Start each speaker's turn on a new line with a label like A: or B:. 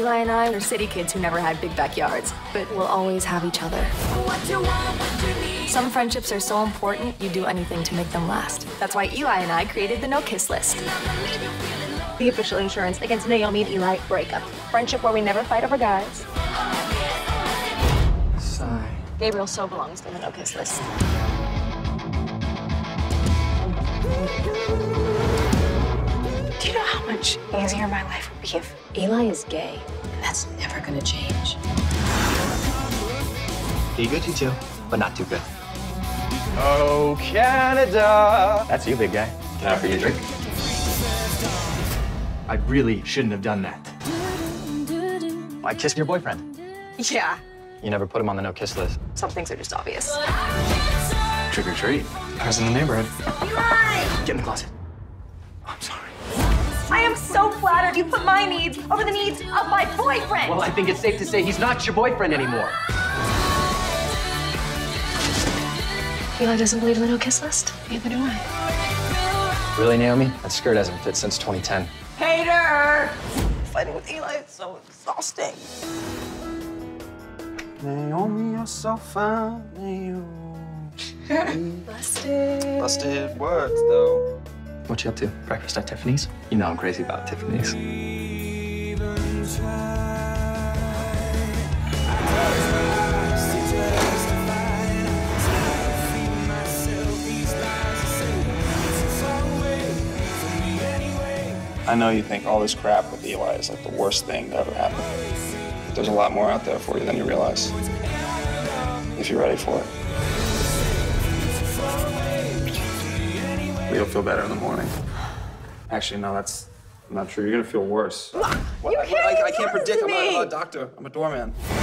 A: Eli and I are city kids who never had big backyards, but we'll always have each other. Some friendships are so important, you do anything to make them last. That's why Eli and I created the No Kiss List. The official insurance against Naomi and Eli breakup. Friendship where we never fight over guys.
B: Sigh.
A: Gabriel so belongs in the No Kiss List. Do you know how much easier my life would be if Eli is gay? That's never gonna change.
B: Be good, you two, but not too good.
C: Oh, Canada!
B: That's you, big guy. Can I offer you a drink? I really shouldn't have done that. I kissed your boyfriend.
A: Yeah.
B: You never put him on the no-kiss list.
A: Some things are just obvious.
B: Trick or treat. I was in the neighborhood.
A: Eli!
B: Get in the closet. I'm sorry.
A: I am so flattered you put my needs over the needs of my boyfriend!
C: Well, I think it's safe to say he's not your boyfriend anymore.
A: Eli doesn't believe in the No-Kiss List. Neither do I.
B: Really, Naomi? That skirt hasn't fit since 2010.
A: Hater! Fighting with Eli is so exhausting.
C: Naomi, you're so fine, Naomi.
A: Busted.
C: Busted words, though.
B: What you up to? Breakfast at Tiffany's? You know I'm crazy about Tiffany's.
D: I know you think all this crap with Eli is like the worst thing to ever happen. But there's a lot more out there for you than you realize. If you're ready for it. You'll feel better in the morning. Actually, no, that's not true. You're gonna feel worse.
A: You can't
D: I can't predict.
A: me.
D: I'm not a doctor. I'm a doorman.